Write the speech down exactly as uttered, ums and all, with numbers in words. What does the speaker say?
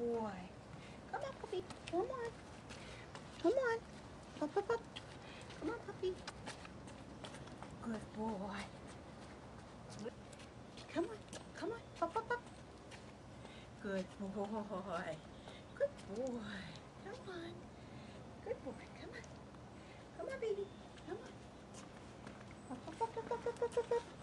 boy. Come on, puppy. Come on. Come on. Up, up, up. Come on, puppy. Good boy. Come on. Come on. Up, up, up. Good boy. Good boy. Come on. Good boy. Come on. Come on, baby. Come on. Up, up, up, up, up, up, up, up.